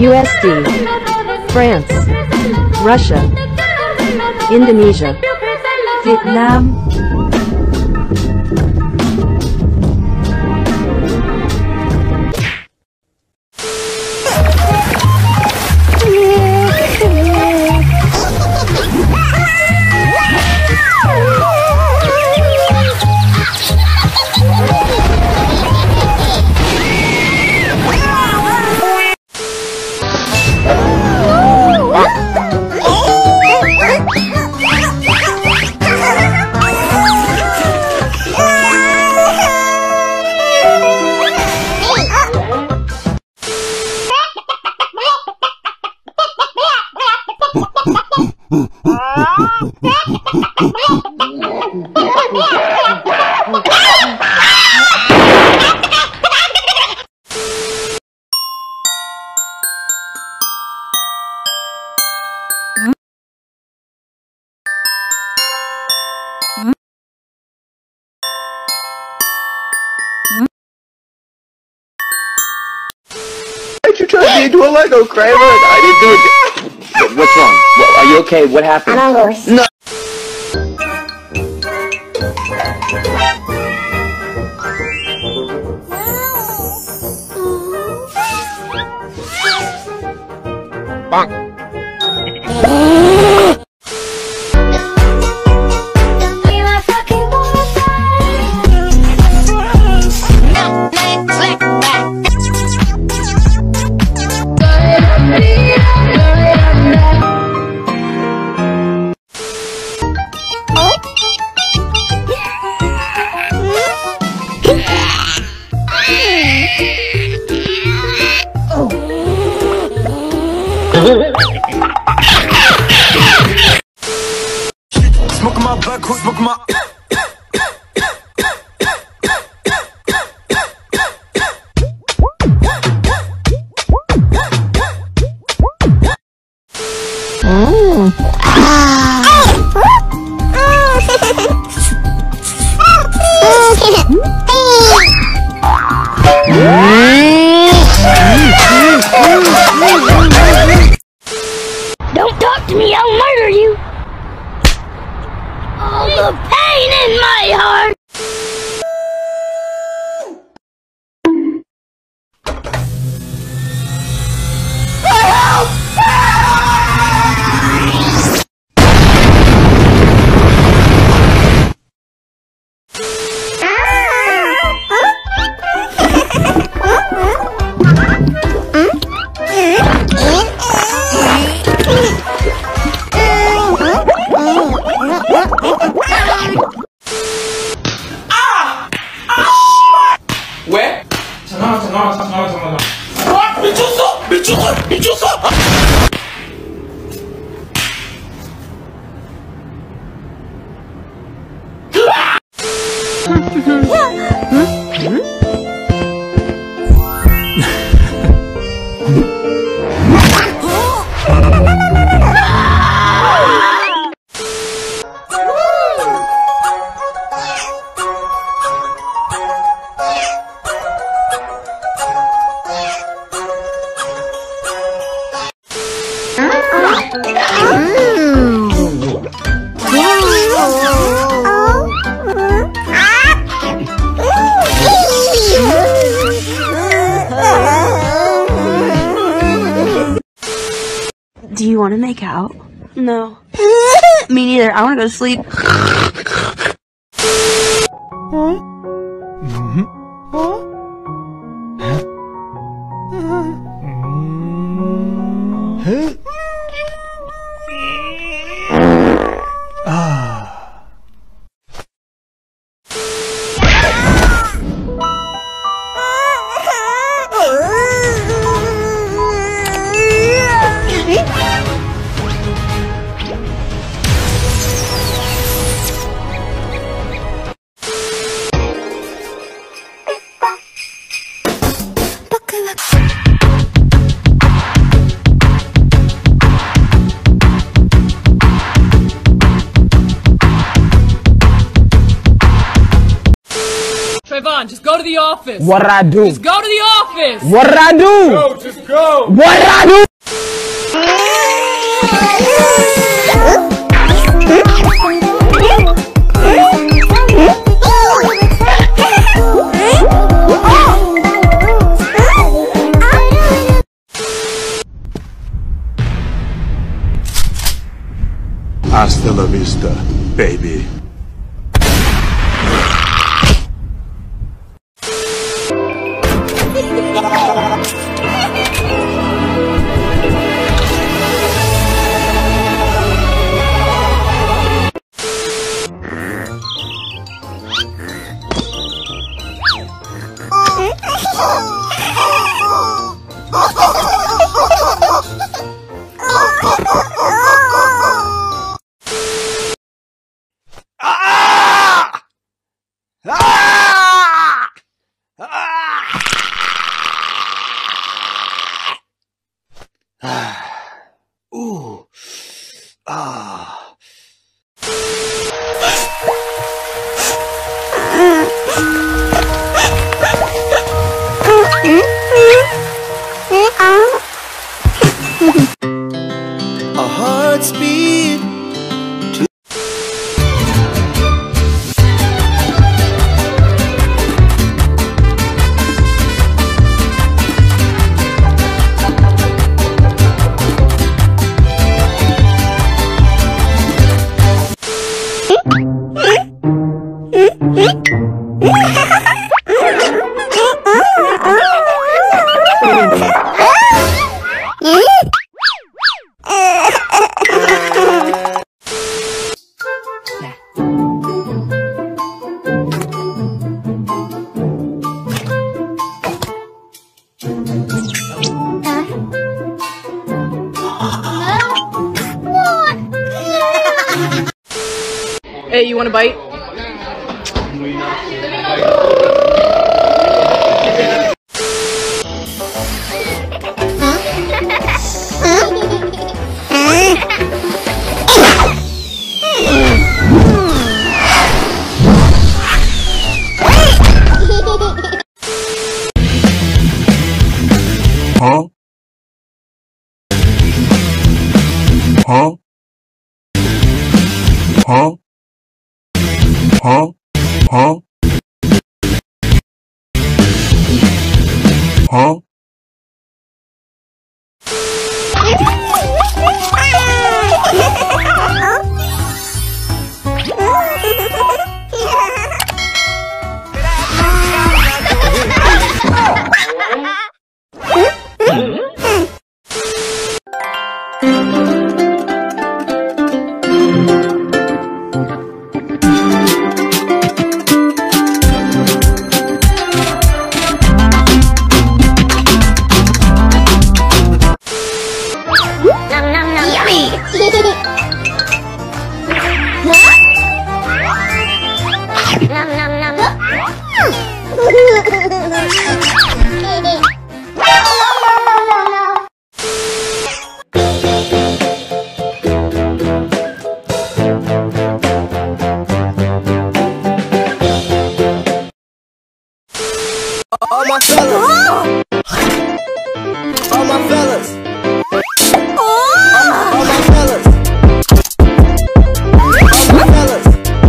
USD, France, Russia, Indonesia, Vietnam, Why'd you turn me into a Lego, Kramer? I didn't do it. What's wrong? Are you okay? What happened? No. Bonk. Smoke my back, smoke my. Don't talk to me, I'll murder you! All the pain in my heart! 왜? 잠깐만. 아, 미쳤어! Do you want to make out? No. Me neither. I want to go to sleep. Trayvon, just go to the office. What'd I do? Just go to the office! this. What did I do? Go, just go. What did I do? Hasta la vista, baby. Ooh. Ah. A heart speed. Hey, you want a bite? Huh? Huh? Huh? Huh? Huh? Huh? All my fellas. All my fellas. All my fellas. All my fellas.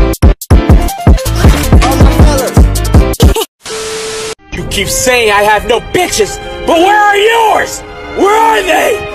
All my fellas. You keep saying I have no bitches, but where are yours? Where are they?